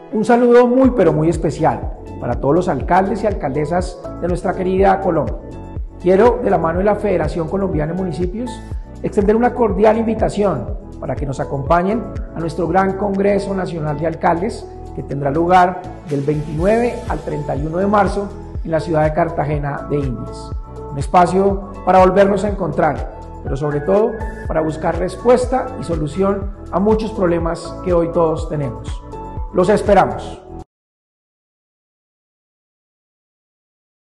Un saludo muy pero muy especial para todos los alcaldes y alcaldesas de nuestra querida Colombia. Quiero, de la mano de la Federación Colombiana de Municipios, extender una cordial invitación para que nos acompañen a nuestro gran Congreso Nacional de Alcaldes, que tendrá lugar del 29 al 31 de marzo en la ciudad de Cartagena de Indias. Un espacio para volvernos a encontrar, pero sobre todo para buscar respuesta y solución a muchos problemas que hoy todos tenemos. Los esperamos.